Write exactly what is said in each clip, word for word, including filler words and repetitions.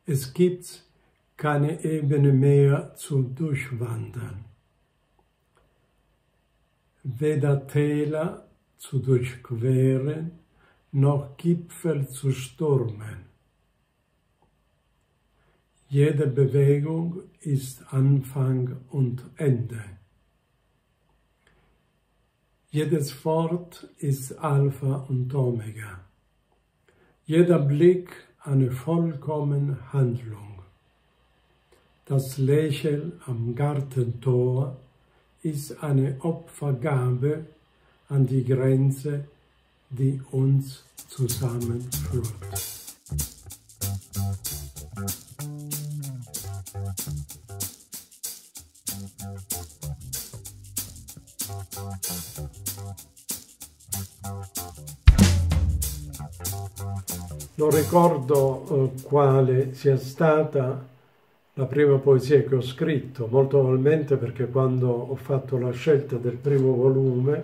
Es gibt keine Ebene mehr zum Durchwandern, weder Täler zu durchqueren, noch Gipfel zu stürmen. Jede Bewegung ist Anfang und Ende. Jedes Wort ist Alpha und Omega. Jeder Blick eine vollkommene Handlung. Das Lächeln am Gartentor ist eine Opfergabe an die Grenze, die uns zusammenführt. Non ricordo eh, quale sia stata la prima poesia che ho scritto, molto probabilmente perché quando ho fatto la scelta del primo volume,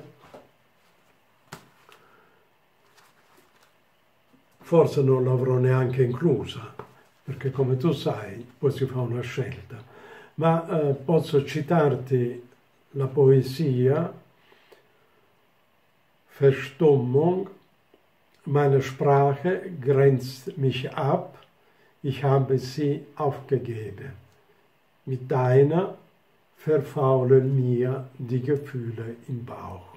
forse non l'avrò neanche inclusa, perché come tu sai, poi si fa una scelta. Ma eh, posso citarti la poesia Verstummung. Meine Sprache grenzt mich ab, ich habe sie aufgegeben. Mit deiner verfaulen mir die Gefühle im Bauch.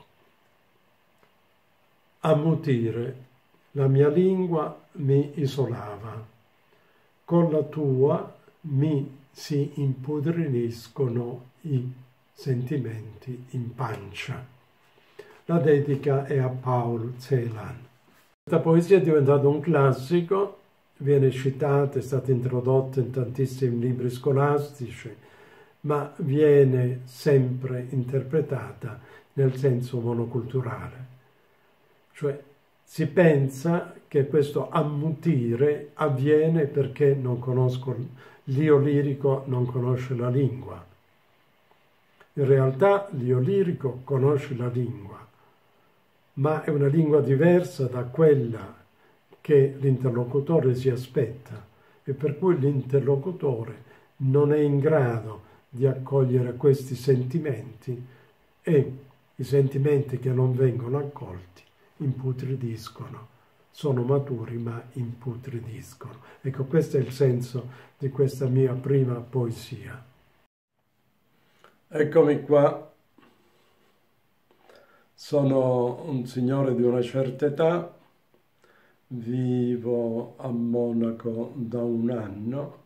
Ammutire, la mia lingua mi isolava, con la tua mi si impudriniscono i sentimenti in pancia. La dedica è a Paul Celan. Questa poesia è diventata un classico, viene citata, è stata introdotta in tantissimi libri scolastici, ma viene sempre interpretata nel senso monoculturale. Cioè si pensa che questo ammutire avviene perché non conosco, l'io lirico non conosce la lingua. In realtà l'io lirico conosce la lingua, ma è una lingua diversa da quella che l'interlocutore si aspetta e per cui l'interlocutore non è in grado di accogliere questi sentimenti e i sentimenti che non vengono accolti imputridiscono, sono maturi ma imputridiscono. Ecco, questo è il senso di questa mia prima poesia. Eccomi qua. Sono un signore di una certa età, vivo a Monaco da un anno,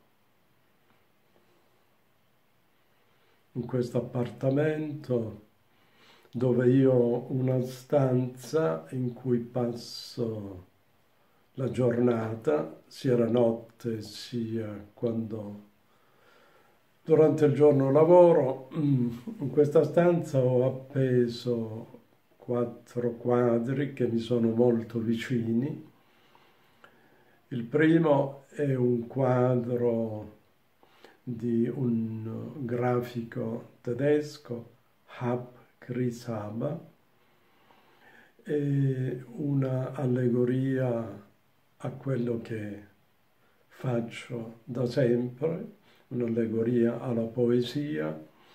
in questo appartamento dove io ho una stanza in cui passo la giornata, sia la notte sia quando durante il giorno lavoro. In questa stanza ho appeso quattro quadri che mi sono molto vicini. Il primo è un quadro di un grafico tedesco, Hab Chris Haber, e una allegoria a quello che faccio da sempre, un'allegoria alla poesia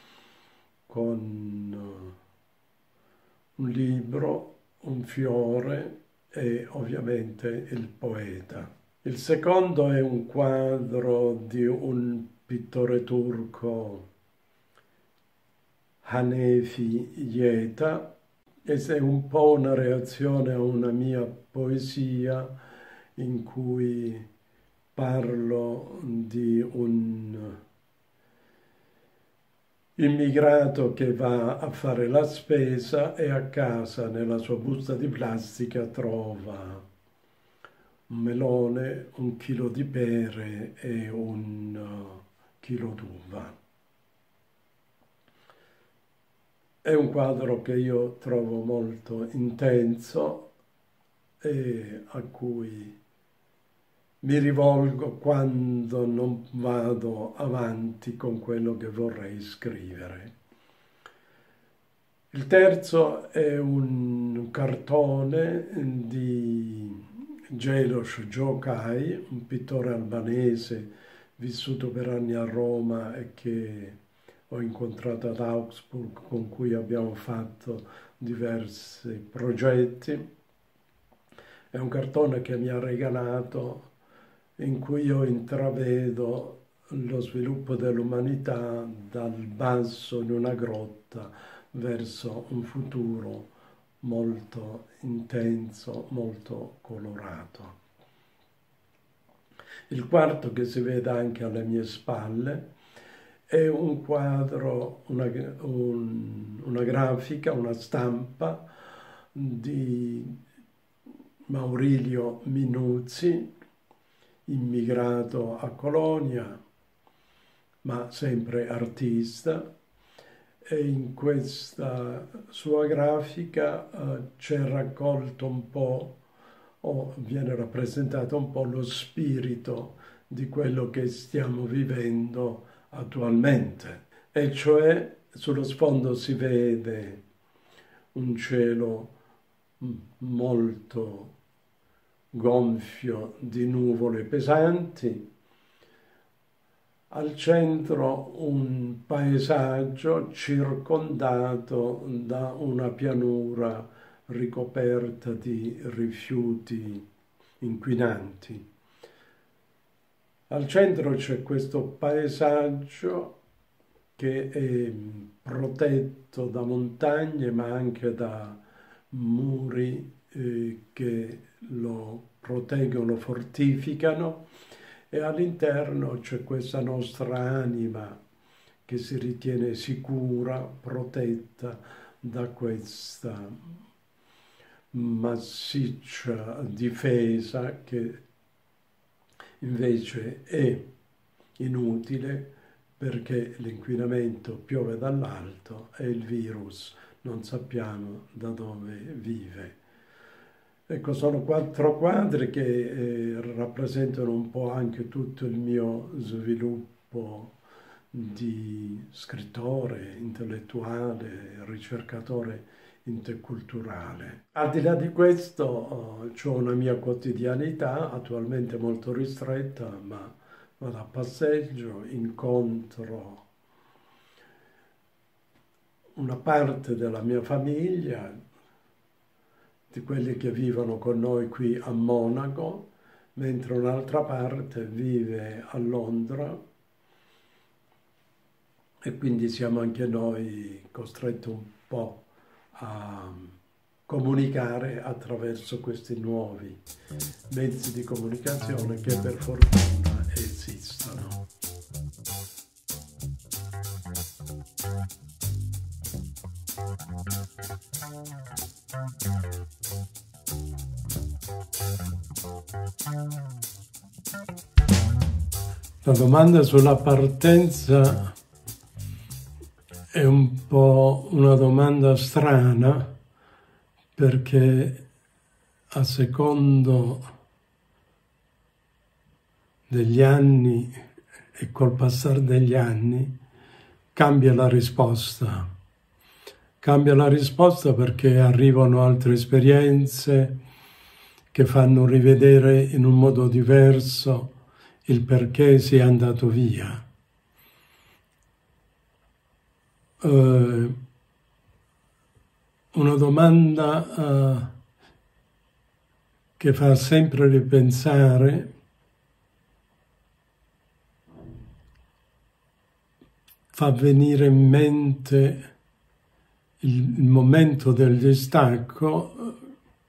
con un libro, un fiore e ovviamente il poeta. Il secondo è un quadro di un pittore turco, Hanefi Yeta, e è un po' una reazione a una mia poesia in cui parlo di un immigrato che va a fare la spesa e a casa nella sua busta di plastica trova un melone, un chilo di pere e un chilo d'uva. È un quadro che io trovo molto intenso e a cui mi rivolgo quando non vado avanti con quello che vorrei scrivere. Il terzo è un cartone di Gelos Jokai, un pittore albanese vissuto per anni a Roma e che ho incontrato ad Augsburg, con cui abbiamo fatto diversi progetti. È un cartone che mi ha regalato, in cui io intravedo lo sviluppo dell'umanità dal basso in una grotta verso un futuro molto intenso, molto colorato. Il quarto, che si vede anche alle mie spalle, è un quadro, una, un, una grafica, una stampa di Maurilio Minuzzi, immigrato a Colonia, ma sempre artista, e in questa sua grafica eh, c'è raccolto un po', o viene rappresentato un po' lo spirito di quello che stiamo vivendo attualmente, e cioè sullo sfondo si vede un cielo molto gonfio di nuvole pesanti, al centro un paesaggio circondato da una pianura ricoperta di rifiuti inquinanti. Al centro c'è questo paesaggio che è protetto da montagne, ma anche da muri eh, che lo proteggono, lo fortificano, e all'interno c'è questa nostra anima che si ritiene sicura, protetta da questa massiccia difesa che invece è inutile, perché l'inquinamento piove dall'alto e il virus non sappiamo da dove vive. Ecco, sono quattro quadri che eh, rappresentano un po' anche tutto il mio sviluppo di scrittore, intellettuale, ricercatore interculturale. Al di là di questo, oh, ho una mia quotidianità, attualmente molto ristretta, ma vado a passeggio, incontro una parte della mia famiglia, di quelli che vivono con noi qui a Monaco, mentre un'altra parte vive a Londra, e quindi siamo anche noi costretti un po' a comunicare attraverso questi nuovi mezzi di comunicazione che per fortuna esistono. La domanda sulla partenza è un po' una domanda strana, perché a secondo degli anni e col passare degli anni cambia la risposta. Cambia la risposta perché arrivano altre esperienze che fanno rivedere in un modo diverso il perché si è andato via. Uh, una domanda uh, che fa sempre ripensare, fa venire in mente il, il momento del distacco,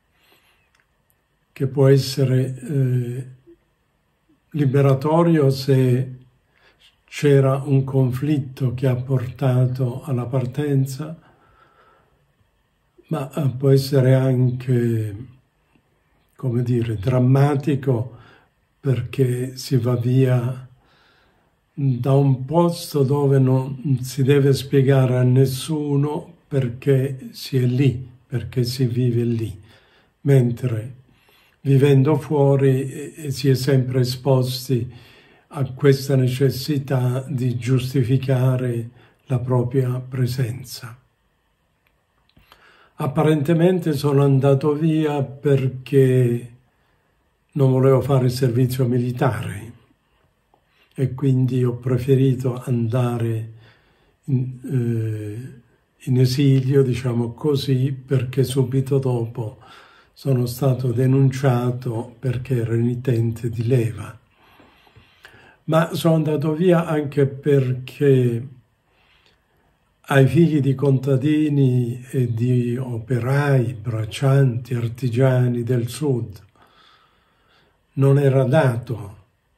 che può essere eh, liberatorio se c'era un conflitto che ha portato alla partenza, ma può essere anche, come dire, drammatico, perché si va via da un posto dove non si deve spiegare a nessuno perché si è lì, perché si vive lì, mentre vivendo fuori eh, si è sempre esposti a questa necessità di giustificare la propria presenza. Apparentemente sono andato via perché non volevo fare il servizio militare e quindi ho preferito andare in, eh, in esilio, diciamo così, perché subito dopo sono stato denunciato perché ero emittente di leva. Ma sono andato via anche perché ai figli di contadini e di operai, braccianti, artigiani del sud non era dato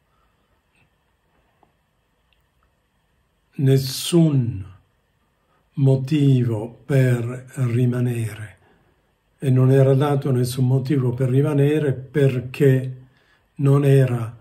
nessun motivo per rimanere e non era dato nessun motivo per rimanere perché non era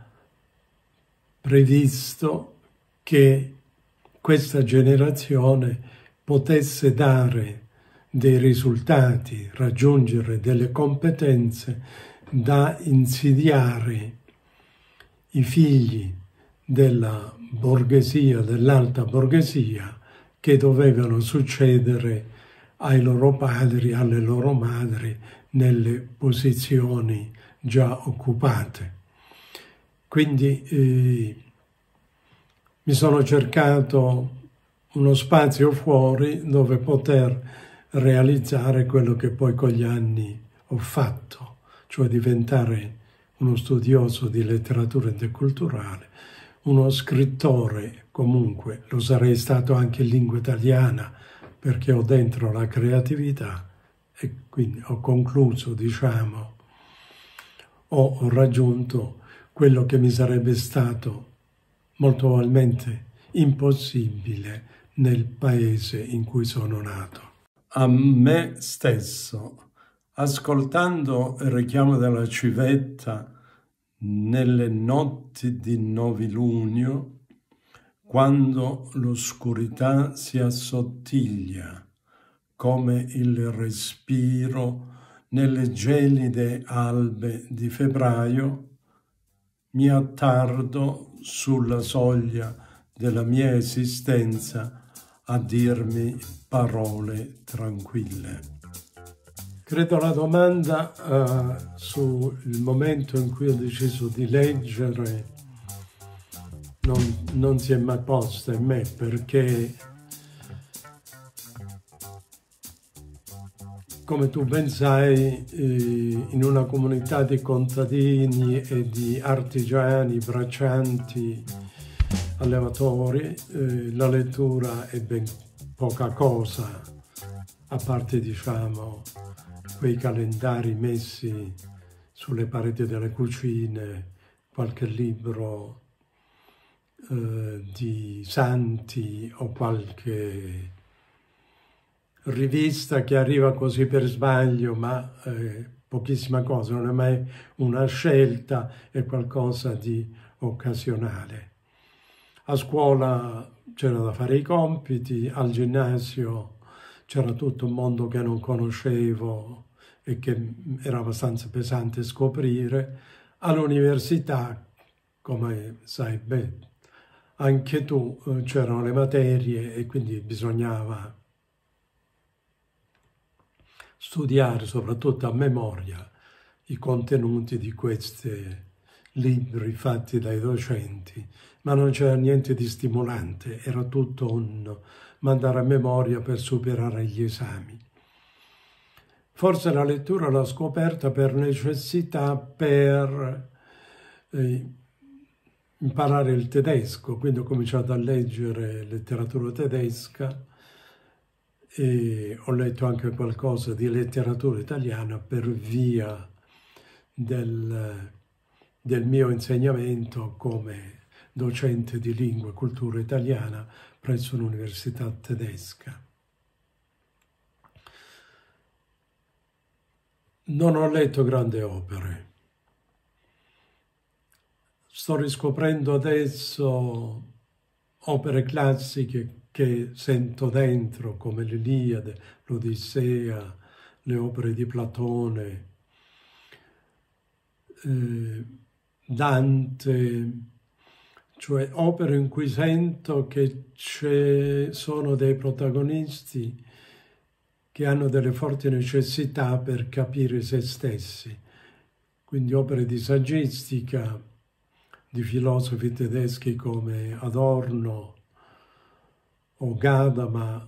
previsto che questa generazione potesse dare dei risultati, raggiungere delle competenze da insidiare i figli della borghesia, dell'alta borghesia, che dovevano succedere ai loro padri, alle loro madri, nelle posizioni già occupate. Quindi eh, mi sono cercato uno spazio fuori dove poter realizzare quello che poi con gli anni ho fatto, cioè diventare uno studioso di letteratura interculturale, uno scrittore, comunque lo sarei stato anche in lingua italiana perché ho dentro la creatività e quindi ho concluso, diciamo, ho, ho raggiunto quello che mi sarebbe stato molto probabilmente impossibile nel paese in cui sono nato. A me stesso, ascoltando il richiamo della civetta nelle notti di novilunio, quando l'oscurità si assottiglia come il respiro nelle gelide albe di febbraio, mi attardo sulla soglia della mia esistenza a dirmi parole tranquille. Credo la domanda uh, sul momento in cui ho deciso di leggere non, non si è mai posta in me, perché come tu ben sai, eh, in una comunità di contadini e di artigiani, braccianti, allevatori, eh, la lettura è ben poca cosa, a parte, diciamo, quei calendari messi sulle pareti delle cucine, qualche libro eh, di santi o qualche rivista che arriva così per sbaglio, ma eh, pochissima cosa, non è mai una scelta, è qualcosa di occasionale. A scuola c'era da fare i compiti, al ginnasio c'era tutto un mondo che non conoscevo e che era abbastanza pesante scoprire. All'università, come sai bene, anche tu, eh, c'erano le materie e quindi bisognava studiare soprattutto a memoria i contenuti di questi libri fatti dai docenti, ma non c'era niente di stimolante, era tutto un mandare a memoria per superare gli esami. Forse la lettura l'ho scoperta per necessità, per eh, imparare il tedesco, quindi ho cominciato a leggere letteratura tedesca e ho letto anche qualcosa di letteratura italiana per via del, del mio insegnamento come docente di lingua e cultura italiana presso l'università tedesca. Non ho letto grandi opere. Sto riscoprendo adesso opere classiche che sento dentro, come l'Iliade, l'Odissea, le opere di Platone, eh, Dante, cioè opere in cui sento che ci sono dei protagonisti che hanno delle forti necessità per capire se stessi. Quindi opere di saggistica, di filosofi tedeschi come Adorno o Gadamer,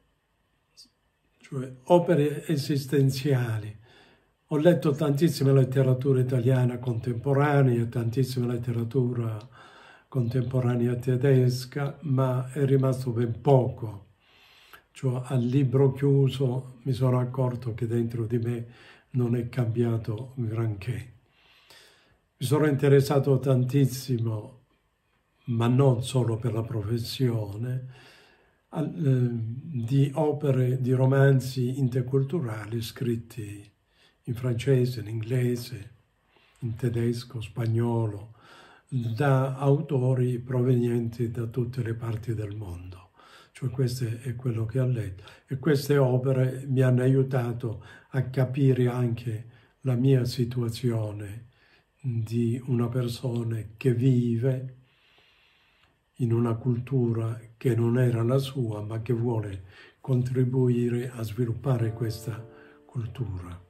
cioè opere esistenziali. Ho letto tantissima letteratura italiana contemporanea, tantissima letteratura contemporanea tedesca, ma è rimasto ben poco. Cioè, al libro chiuso mi sono accorto che dentro di me non è cambiato granché. Mi sono interessato tantissimo, ma non solo per la professione, al, eh, di opere, di romanzi interculturali scritti in francese, in inglese, in tedesco, spagnolo, da autori provenienti da tutte le parti del mondo. Cioè questo è quello che ho letto. E queste opere mi hanno aiutato a capire anche la mia situazione di una persona che vive in una cultura che non era la sua, ma che vuole contribuire a sviluppare questa cultura.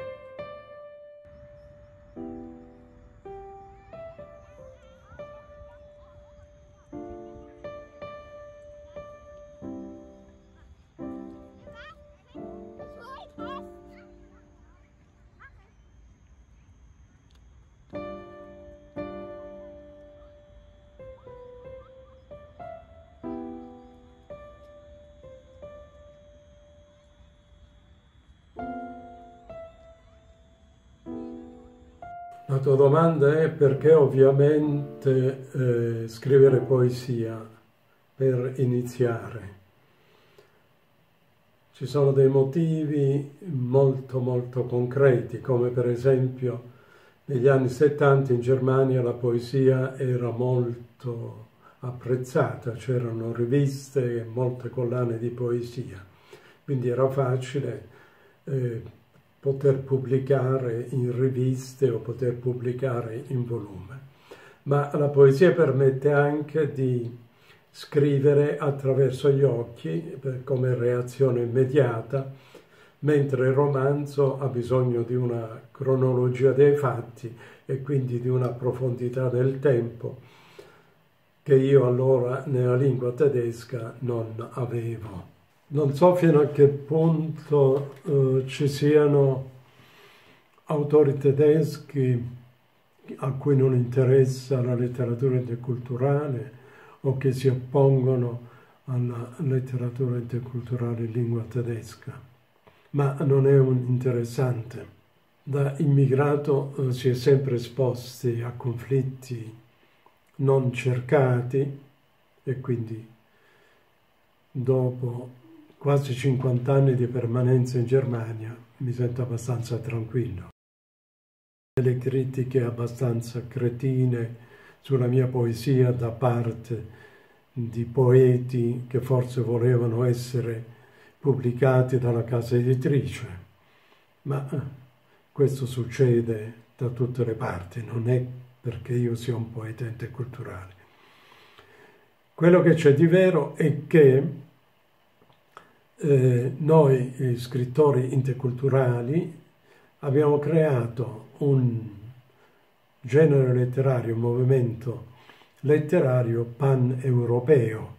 La tua domanda è perché ovviamente eh, scrivere poesia per iniziare. Ci sono dei motivi molto molto concreti, come per esempio negli anni settanta in Germania la poesia era molto apprezzata, c'erano riviste e molte collane di poesia, quindi era facile eh, poter pubblicare in riviste o poter pubblicare in volume. Ma la poesia permette anche di scrivere attraverso gli occhi come reazione immediata, mentre il romanzo ha bisogno di una cronologia dei fatti e quindi di una profondità del tempo che io allora nella lingua tedesca non avevo. Non so fino a che punto eh, ci siano autori tedeschi a cui non interessa la letteratura interculturale o che si oppongono alla letteratura interculturale in lingua tedesca, ma non è un interessante. Da immigrato eh, si è sempre esposti a conflitti non cercati e quindi dopo quasi cinquanta anni di permanenza in Germania mi sento abbastanza tranquillo. Delle critiche abbastanza cretine sulla mia poesia da parte di poeti che forse volevano essere pubblicati dalla casa editrice, ma questo succede da tutte le parti, non è perché io sia un poeta interculturale. Quello che c'è di vero è che Eh, noi eh, scrittori interculturali abbiamo creato un genere letterario, un movimento letterario pan-europeo.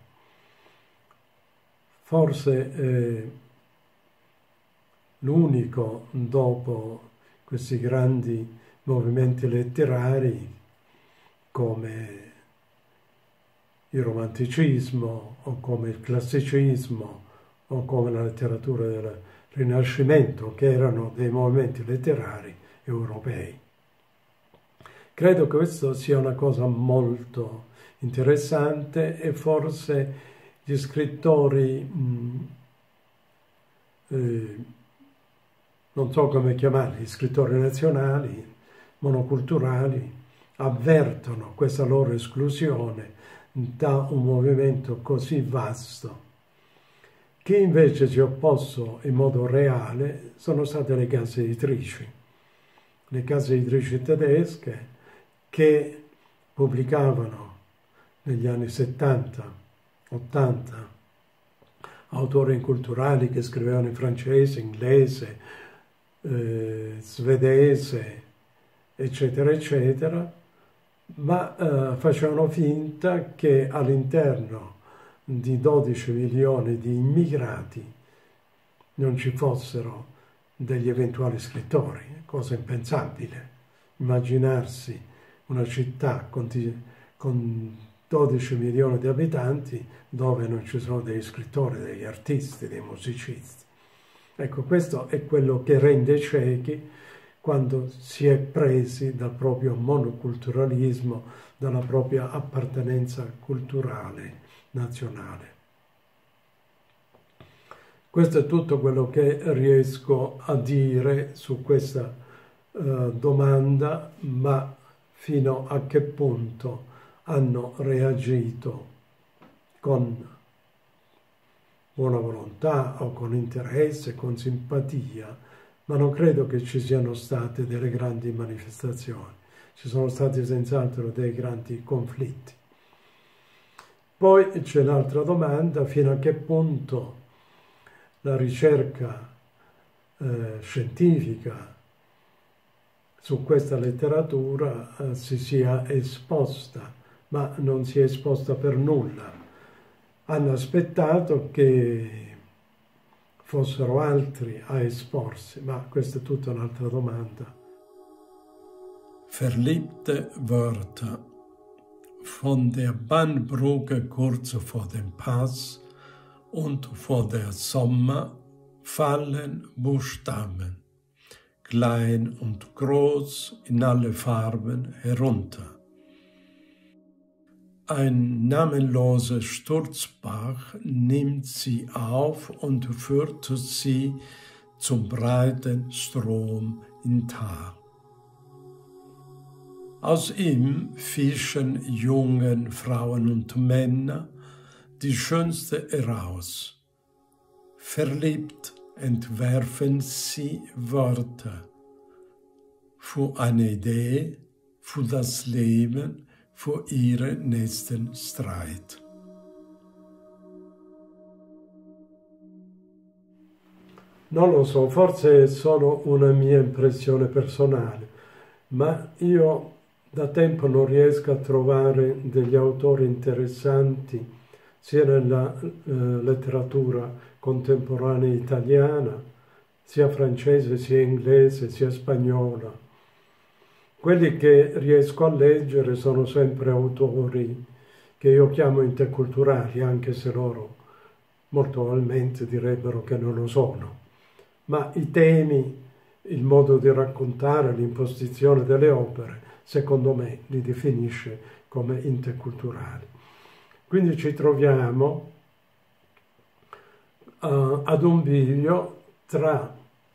Forse eh, l'unico dopo questi grandi movimenti letterari come il romanticismo o come il classicismo o come la letteratura del Rinascimento, che erano dei movimenti letterari europei. Credo che questo sia una cosa molto interessante e forse gli scrittori, mh, eh, non so come chiamarli, gli scrittori nazionali, monoculturali, avvertono questa loro esclusione da un movimento così vasto. Chi invece si è opposto in modo reale sono state le case editrici, le case editrici tedesche che pubblicavano negli anni settanta, ottanta autori inculturali che scrivevano in francese, inglese, eh, svedese, eccetera, eccetera, ma eh, facevano finta che all'interno di dodici milioni di immigrati non ci fossero degli eventuali scrittori, cosa impensabile. Immaginarsi una città con, con dodici milioni di abitanti dove non ci sono degli scrittori, degli artisti, dei musicisti. Ecco, questo è quello che rende ciechi quando si è presi dal proprio monoculturalismo, dalla propria appartenenza culturale nazionale. Questo è tutto quello che riesco a dire su questa eh, domanda, ma fino a che punto hanno reagito con buona volontà o con interesse, con simpatia, ma non credo che ci siano state delle grandi manifestazioni. Ci sono stati senz'altro dei grandi conflitti. Poi c'è l'altra domanda: fino a che punto la ricerca eh, scientifica su questa letteratura eh, si sia esposta, ma non si è esposta per nulla. Hanno aspettato che fossero altri a esporsi, ma questa è tutta un'altra domanda. Verliebte Wörter. Von der Bahnbrücke kurz vor dem Pass und vor der Sommer fallen Buchstaben, klein und groß in alle Farben herunter. Ein namenloser Sturzbach nimmt sie auf und führt sie zum breiten Strom in Tal. Aus ihm fischen jungen Frauen und Männer die schönste heraus. Verliebt entwerfen sie Wörter für eine Idee, für das Leben, für ihren nächsten Streit. Non lo so, forse è solo una mia impressione personale, ma io da tempo non riesco a trovare degli autori interessanti sia nella eh, letteratura contemporanea italiana, sia francese, sia inglese, sia spagnola. Quelli che riesco a leggere sono sempre autori che io chiamo interculturali, anche se loro molto probabilmente direbbero che non lo sono. Ma i temi, il modo di raccontare, l'impostazione delle opere, secondo me li definisce come interculturali. Quindi ci troviamo uh, ad un bivio tra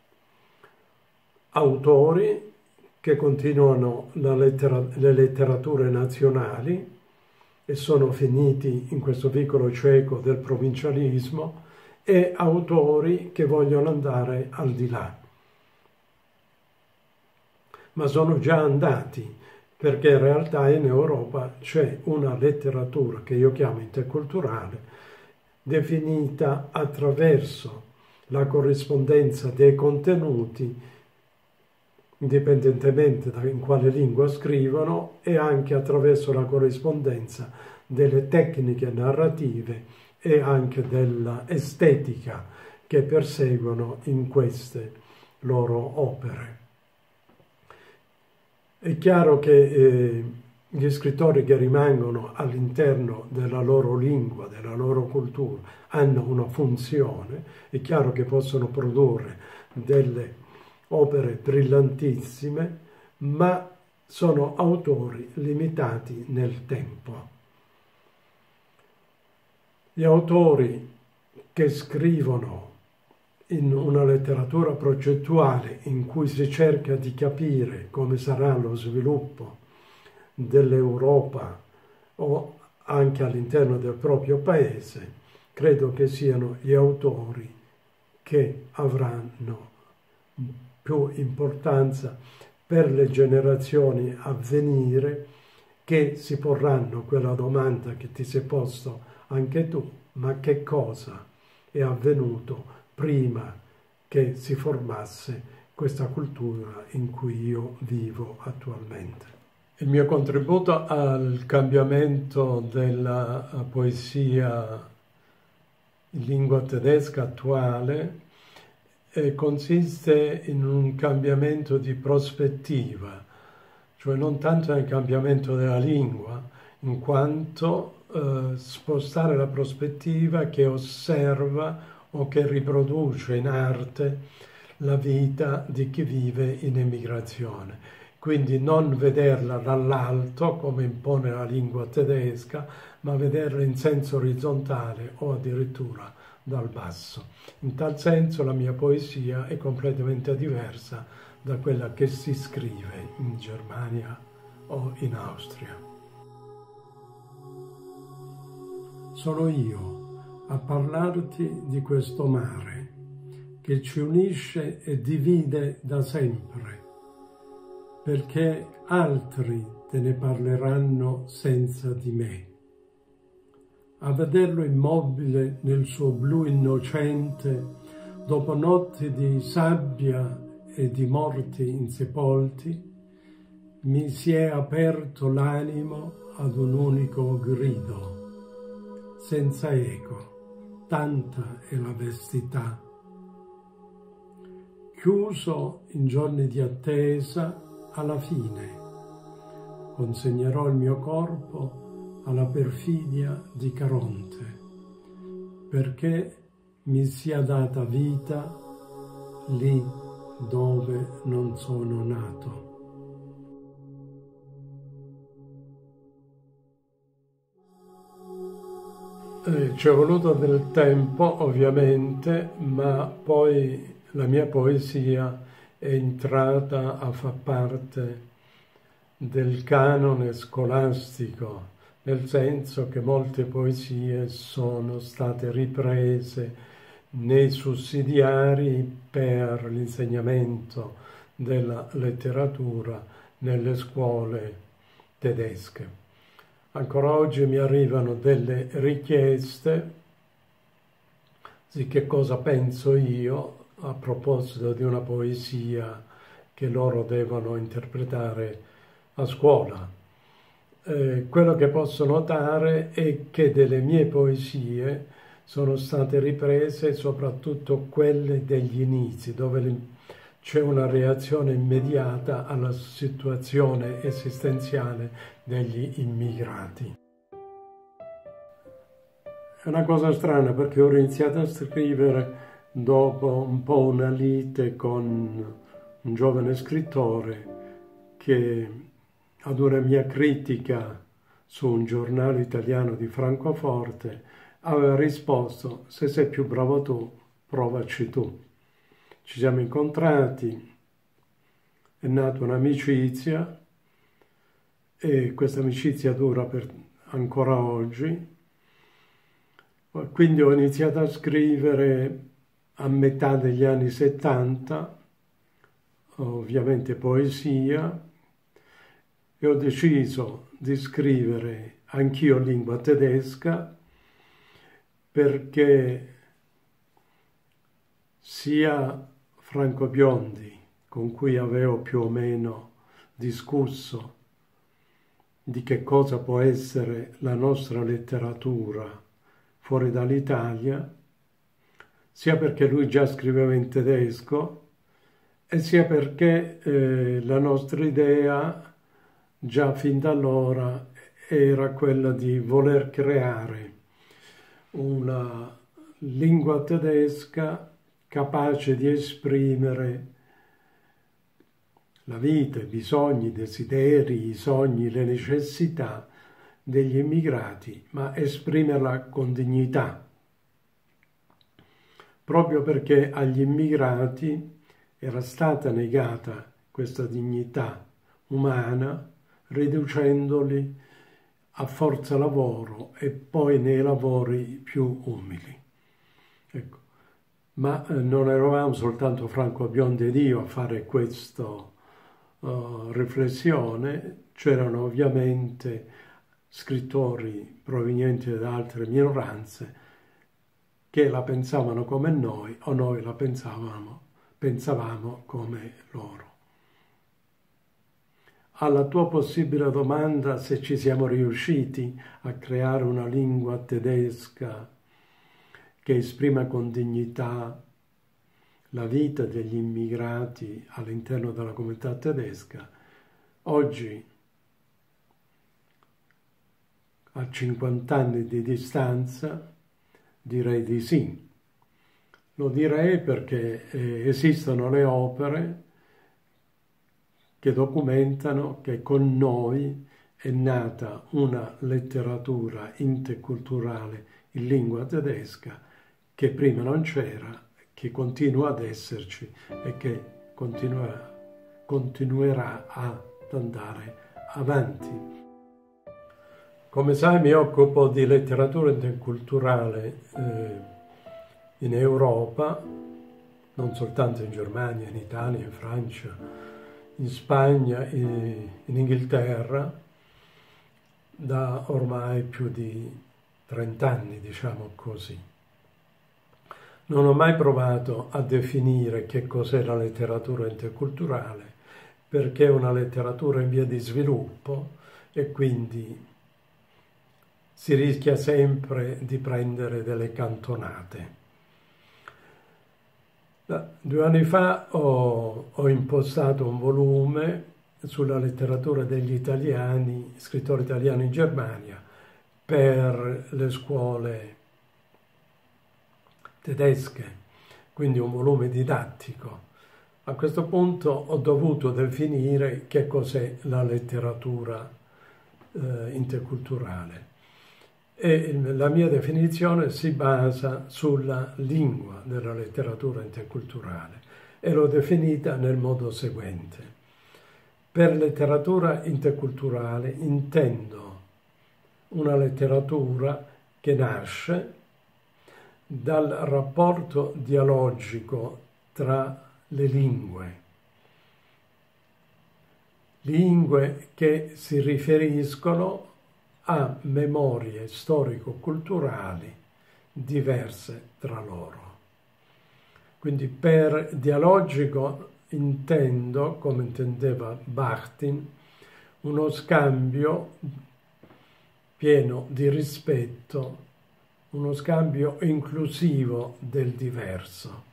autori che continuano la lettera, le letterature nazionali e sono finiti in questo vicolo cieco del provincialismo, e autori che vogliono andare al di là. Ma sono già andati, perché in realtà in Europa c'è una letteratura che io chiamo interculturale, definita attraverso la corrispondenza dei contenuti, indipendentemente da in quale lingua scrivono, e anche attraverso la corrispondenza delle tecniche narrative e anche dell'estetica che perseguono in queste loro opere. È chiaro che eh, gli scrittori che rimangono all'interno della loro lingua, della loro cultura, hanno una funzione. È chiaro che possono produrre delle opere brillantissime, ma sono autori limitati nel tempo. Gli autori che scrivono in una letteratura progettuale in cui si cerca di capire come sarà lo sviluppo dell'Europa o anche all'interno del proprio paese, credo che siano gli autori che avranno più importanza per le generazioni a venire, che si porranno quella domanda che ti sei posto anche tu: ma che cosa è avvenuto prima che si formasse questa cultura in cui io vivo attualmente? Il mio contributo al cambiamento della poesia in lingua tedesca attuale eh, consiste in un cambiamento di prospettiva, cioè non tanto nel cambiamento della lingua, in quanto eh, spostare la prospettiva che osserva o che riproduce in arte la vita di chi vive in emigrazione. Quindi non vederla dall'alto, come impone la lingua tedesca, ma vederla in senso orizzontale o addirittura dal basso. In tal senso la mia poesia è completamente diversa da quella che si scrive in Germania o in Austria. Sono io a parlarti di questo mare che ci unisce e divide da sempre, perché altri te ne parleranno senza di me. A vederlo immobile nel suo blu innocente, dopo notti di sabbia e di morti insepolti, mi si è aperto l'animo ad un unico grido, senza eco, tanta è la vastità. Chiuso in giorni di attesa, alla fine consegnerò il mio corpo alla perfidia di Caronte, perché mi sia data vita lì dove non sono nato. Eh, ci è voluto del tempo, ovviamente, ma poi la mia poesia è entrata a far parte del canone scolastico, nel senso che molte poesie sono state riprese nei sussidiari per l'insegnamento della letteratura nelle scuole tedesche. Ancora oggi mi arrivano delle richieste di che cosa penso io a proposito di una poesia che loro devono interpretare a scuola. Eh, quello che posso notare è che delle mie poesie sono state riprese soprattutto quelle degli inizi, dove c'è una reazione immediata alla situazione esistenziale degli immigrati. È una cosa strana perché ho iniziato a scrivere dopo un po' una lite con un giovane scrittore che ad una mia critica su un giornale italiano di Francoforte aveva risposto: se sei più bravo tu, provaci tu. Ci siamo incontrati, è nata un'amicizia e questa amicizia dura per ancora oggi. Quindi ho iniziato a scrivere a metà degli anni settanta, ovviamente poesia, e ho deciso di scrivere anch'io in lingua tedesca perché sia Franco Biondi, con cui avevo più o meno discusso di che cosa può essere la nostra letteratura fuori dall'Italia, sia perché lui già scriveva in tedesco e sia perché eh, la nostra idea già fin da allora era quella di voler creare una lingua tedesca capace di esprimere la vita, i bisogni, i desideri, i sogni, le necessità degli immigrati, ma esprimerla con dignità, proprio perché agli immigrati era stata negata questa dignità umana, riducendoli a forza lavoro e poi nei lavori più umili. Ecco. Ma eh, non eravamo soltanto Franco Biondi ed io a fare questa uh, riflessione, c'erano ovviamente scrittori provenienti da altre minoranze che la pensavano come noi o noi la pensavamo, pensavamo come loro. alla tua possibile domanda se ci siamo riusciti a creare una lingua tedesca che esprima con dignità la vita degli immigrati all'interno della comunità tedesca, oggi, a cinquanta anni di distanza, direi di sì. Lo direi perché eh, esistono le opere che documentano che con noi è nata una letteratura interculturale in lingua tedesca che prima non c'era, che continua ad esserci e che continua, continuerà ad andare avanti. Come sai, mi occupo di letteratura interculturale eh, in Europa, non soltanto in Germania, in Italia, in Francia, in Spagna, in, in Inghilterra, da ormai più di trent'anni, diciamo così. Non ho mai provato a definire che cos'è la letteratura interculturale, perché è una letteratura in via di sviluppo e quindi si rischia sempre di prendere delle cantonate. Due anni fa ho, ho impostato un volume sulla letteratura degli italiani, scrittori italiani in Germania, per le scuole tedesche, quindi un volume didattico. A questo punto ho dovuto definire che cos'è la letteratura eh, interculturale. E la mia definizione si basa sulla lingua della letteratura interculturale e l'ho definita nel modo seguente. Per letteratura interculturale intendo una letteratura che nasce dal rapporto dialogico tra le lingue, lingue che si riferiscono a memorie storico-culturali diverse tra loro. Quindi per dialogico intendo, come intendeva Bakhtin, uno scambio pieno di rispetto, uno scambio inclusivo del diverso.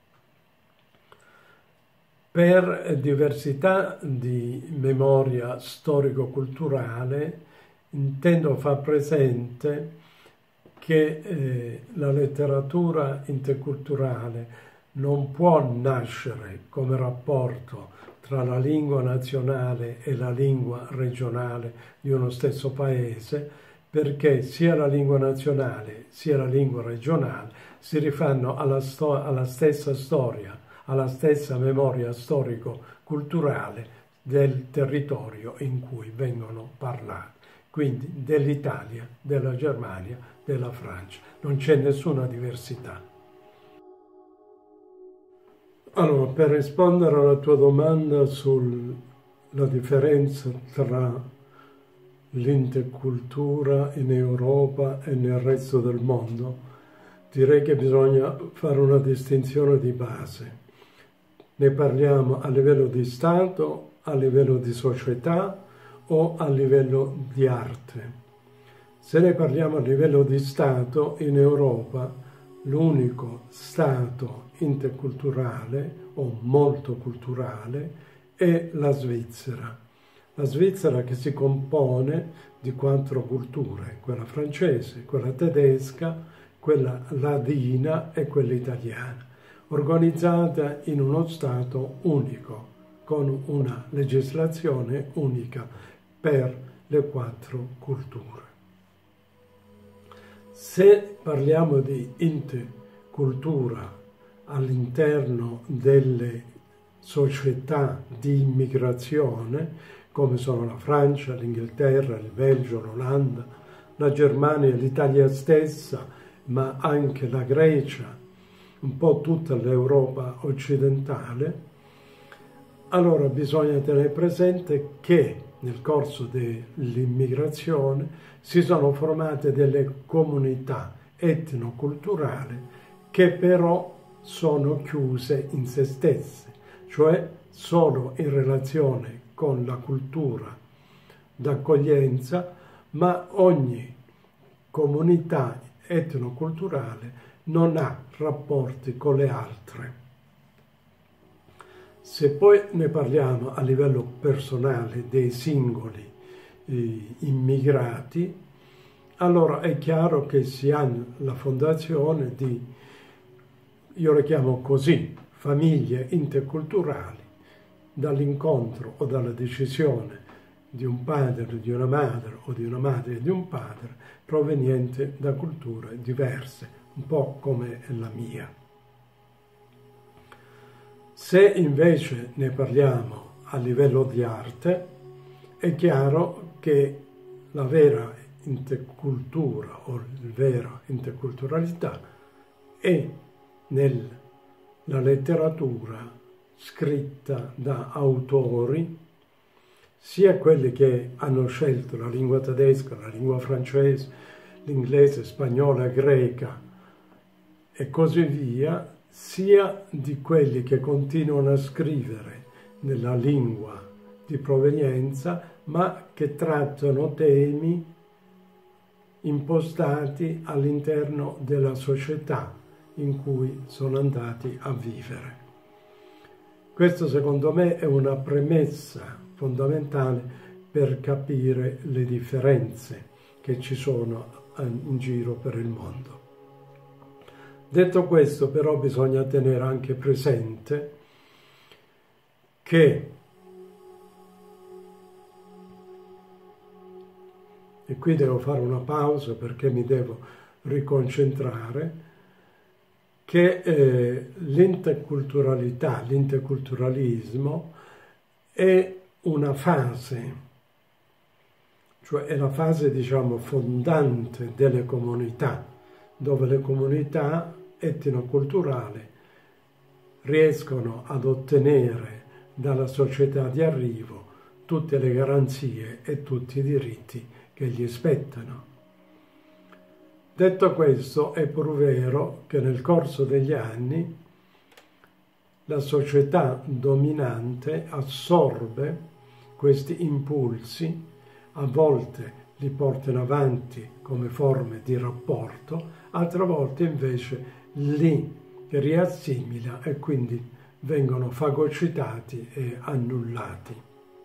Per diversità di memoria storico-culturale intendo far presente che eh, la letteratura interculturale non può nascere come rapporto tra la lingua nazionale e la lingua regionale di uno stesso paese, perché sia la lingua nazionale sia la lingua regionale si rifanno alla, sto- alla stessa storia, alla stessa memoria storico-culturale del territorio in cui vengono parlate. Quindi dell'Italia, della Germania, della Francia. Non c'è nessuna diversità. Allora, per rispondere alla tua domanda sulla differenza tra l'intercultura in Europa e nel resto del mondo, direi che bisogna fare una distinzione di base. Ne parliamo a livello di Stato, a livello di società, o a livello di arte. Se ne parliamo a livello di Stato, in Europa l'unico Stato interculturale o molto culturale è la Svizzera. La Svizzera che si compone di quattro culture, quella francese, quella tedesca, quella ladina e quella italiana, organizzata in uno Stato unico, con una legislazione unica per le quattro culture. Se parliamo di intercultura all'interno delle società di immigrazione, come sono la Francia, l'Inghilterra, il Belgio, l'Olanda, la Germania, l'Italia stessa, ma anche la Grecia, un po' tutta l'Europa occidentale, allora bisogna tenere presente che nel corso dell'immigrazione si sono formate delle comunità etnoculturali che però sono chiuse in se stesse, cioè solo in relazione con la cultura d'accoglienza, ma ogni comunità etnoculturale non ha rapporti con le altre. Se poi ne parliamo a livello personale dei singoli eh, immigrati, allora è chiaro che si ha la fondazione di, io le chiamo così, famiglie interculturali, dall'incontro o dalla decisione di un padre, di una madre o di una madre e di un padre proveniente da culture diverse, un po' come la mia. Se invece ne parliamo a livello di arte, è chiaro che la vera intercultura o la vera interculturalità è nella letteratura scritta da autori, sia quelli che hanno scelto la lingua tedesca, la lingua francese, l'inglese, spagnola, greca e così via, sia di quelli che continuano a scrivere nella lingua di provenienza, ma che trattano temi impostati all'interno della società in cui sono andati a vivere. Questo secondo me è una premessa fondamentale per capire le differenze che ci sono in giro per il mondo. Detto questo, però, bisogna tenere anche presente che, e qui devo fare una pausa perché mi devo riconcentrare, che eh, l'interculturalità, l'interculturalismo è una fase, cioè è la fase, diciamo, fondante delle comunità, dove le comunità etnoculturali riescono ad ottenere dalla società di arrivo tutte le garanzie e tutti i diritti che gli spettano. Detto questo, è pur vero che nel corso degli anni la società dominante assorbe questi impulsi, a volte li portano avanti come forme di rapporto, altre volte invece li riassimila e quindi vengono fagocitati e annullati.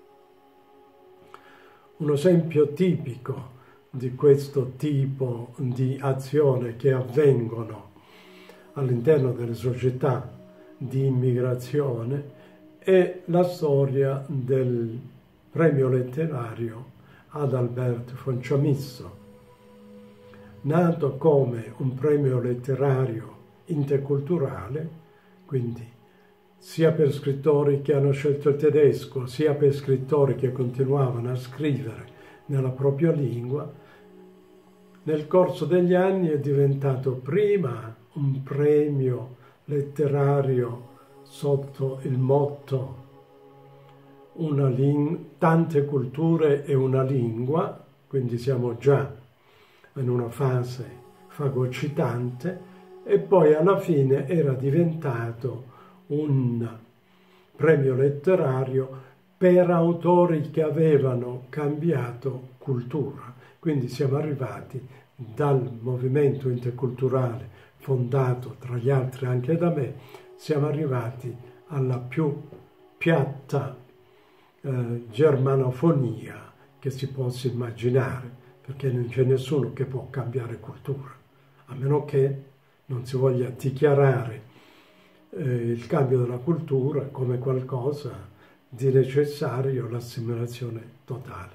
Un esempio tipico di questo tipo di azione che avvengono all'interno delle società di immigrazione è la storia del premio letterario Adalbert von Chamisso, nato come un premio letterario interculturale, quindi sia per scrittori che hanno scelto il tedesco, sia per scrittori che continuavano a scrivere nella propria lingua. Nel corso degli anni è diventato prima un premio letterario sotto il motto una tante culture e una lingua, quindi siamo già in una fase fagocitante, e poi alla fine era diventato un premio letterario per autori che avevano cambiato cultura. Quindi siamo arrivati dal movimento interculturale fondato tra gli altri anche da me, siamo arrivati alla più piatta eh, germanofonia che si possa immaginare, perché non c'è nessuno che può cambiare cultura, a meno che non si voglia dichiarare eh, il cambio della cultura come qualcosa di necessario, l'assimilazione totale.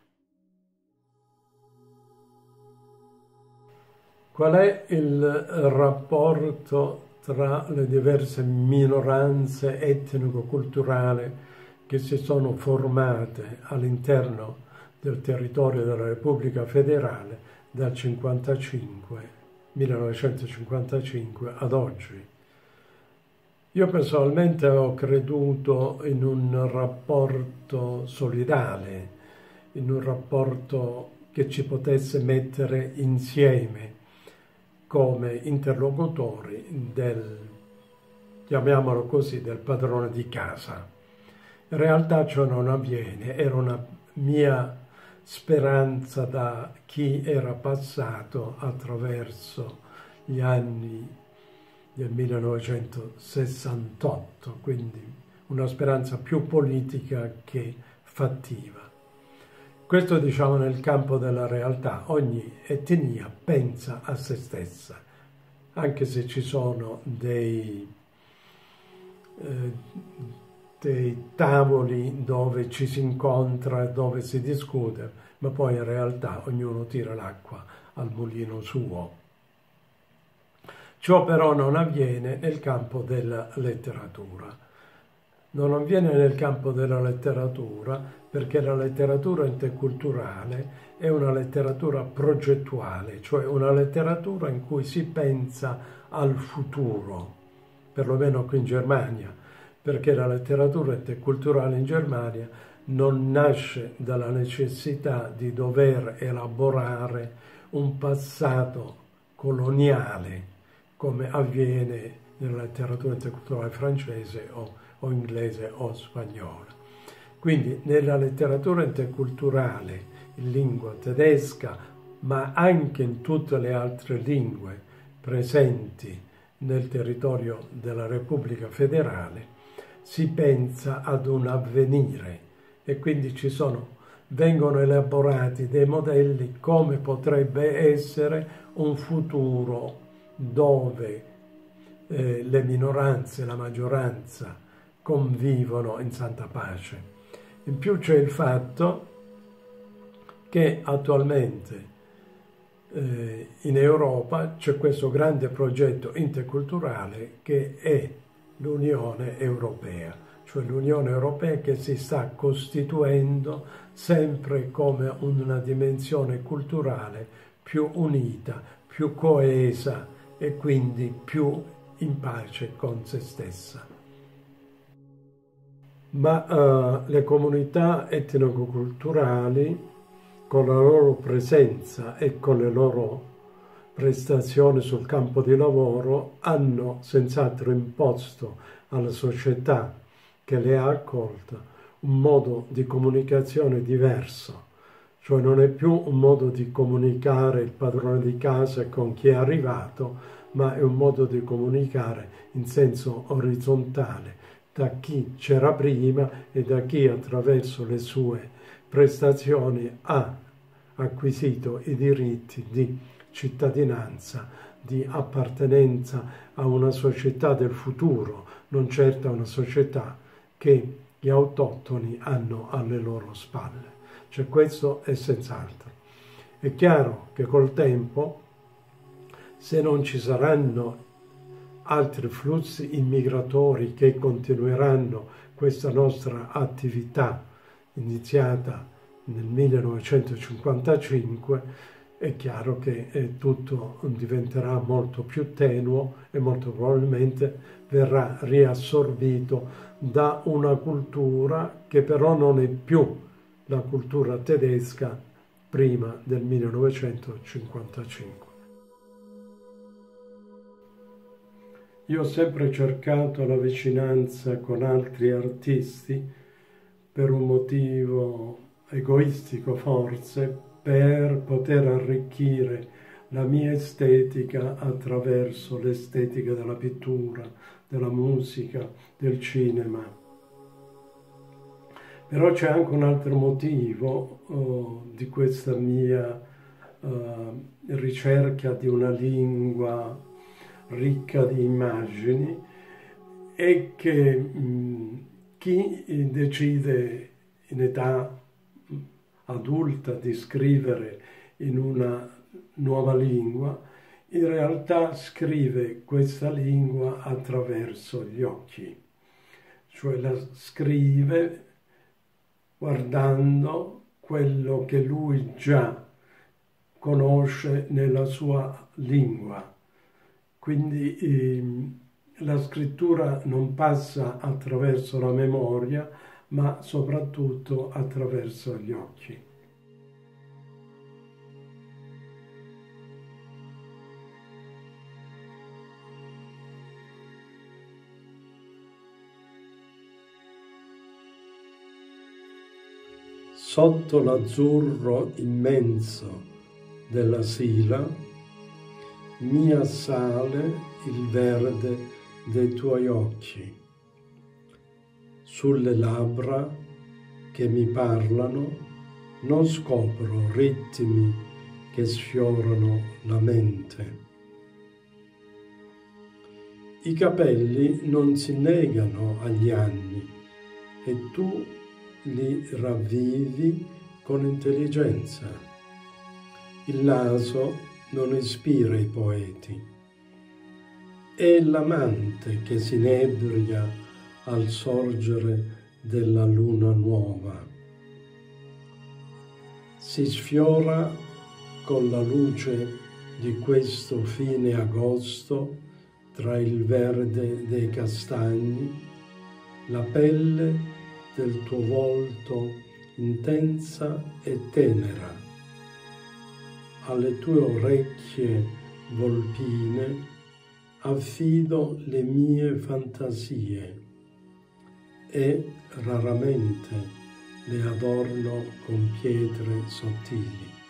Qual è il rapporto tra le diverse minoranze etnico-culturali che si sono formate all'interno del territorio della Repubblica Federale dal millenovecentocinquantacinque ad oggi? Io personalmente ho creduto in un rapporto solidale, in un rapporto che ci potesse mettere insieme come interlocutori del, chiamiamolo così, del padrone di casa. In realtà ciò non avviene, era una mia speranza da chi era passato attraverso gli anni del millenovecentosessantotto, quindi una speranza più politica che fattiva. Questo diciamo nel campo della realtà, ogni etnia pensa a se stessa, anche se ci sono dei, eh, dei tavoli dove ci si incontra, dove si discute, ma poi in realtà ognuno tira l'acqua al mulino suo. Ciò però non avviene nel campo della letteratura. Non avviene nel campo della letteratura perché la letteratura interculturale è una letteratura progettuale, cioè una letteratura in cui si pensa al futuro, perlomeno qui in Germania, perché la letteratura interculturale in Germania non nasce dalla necessità di dover elaborare un passato coloniale, come avviene nella letteratura interculturale francese o, o inglese o spagnola. Quindi nella letteratura interculturale in lingua tedesca, ma anche in tutte le altre lingue presenti nel territorio della Repubblica Federale, si pensa ad un avvenire e quindi ci sono, vengono elaborati dei modelli come potrebbe essere un futuro dove eh, le minoranze e la maggioranza convivono in santa pace. In più c'è il fatto che attualmente eh, in Europa c'è questo grande progetto interculturale che è l'Unione Europea, cioè l'Unione Europea che si sta costituendo sempre come una dimensione culturale più unita, più coesa e quindi più in pace con se stessa. Ma uh, le comunità etnico-culturali, con la loro presenza e con le loro prestazioni sul campo di lavoro, hanno senz'altro imposto alla società che le ha accolta un modo di comunicazione diverso, cioè non è più un modo di comunicare il padrone di casa con chi è arrivato, ma è un modo di comunicare in senso orizzontale da chi c'era prima e da chi attraverso le sue prestazioni ha acquisito i diritti di cittadinanza, di appartenenza a una società del futuro, non certo a una società che gli autoctoni hanno alle loro spalle. Cioè questo è senz'altro. È chiaro che col tempo, se non ci saranno altri flussi immigratori che continueranno questa nostra attività iniziata nel millenovecentocinquantacinque, è chiaro che eh, tutto diventerà molto più tenuo e molto probabilmente verrà riassorbito da una cultura che però non è più la cultura tedesca prima del millenovecentocinquantacinque. Io ho sempre cercato la vicinanza con altri artisti per un motivo egoistico forse, per poter arricchire la mia estetica attraverso l'estetica della pittura, della musica, del cinema. Però c'è anche un altro motivo oh, di questa mia uh, ricerca di una lingua ricca di immagini, è che mh, chi decide in età adulta di scrivere in una nuova lingua, in realtà scrive questa lingua attraverso gli occhi, cioè la scrive guardando quello che lui già conosce nella sua lingua. Quindi ehm, la scrittura non passa attraverso la memoria, ma soprattutto attraverso gli occhi. sotto l'azzurro immenso della Sila, mi assale il verde dei tuoi occhi. Sulle labbra che mi parlano non scopro ritmi che sfiorano la mente. I capelli non si negano agli anni e tu li ravvivi con intelligenza. Il naso non ispira i poeti. È l'amante che si inebria al sorgere della luna nuova. Si sfiora con la luce di questo fine agosto tra il verde dei castagni, la pelle del tuo volto intensa e tenera. Alle tue orecchie volpine affido le mie fantasie e raramente le adorno con pietre sottili.